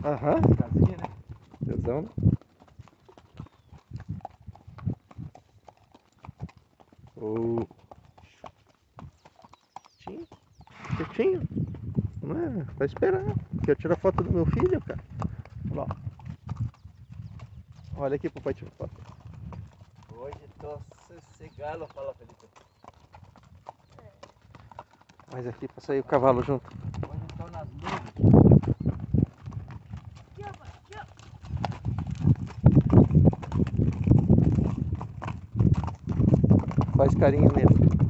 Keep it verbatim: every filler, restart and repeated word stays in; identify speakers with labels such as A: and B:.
A: Aham.
B: Casinha, né?
A: Tesão, né? Oh. Quietinho. Quietinho. Não é? Tá esperando. Quer tirar foto do meu filho, cara? Olha lá. Olha aqui, papai tira foto.
B: Hoje tô sossegado, fala Felipe.
A: Mas aqui pra sair o cavalo junto.
B: Hoje tô nas nuvens.
A: Faz carinho nele.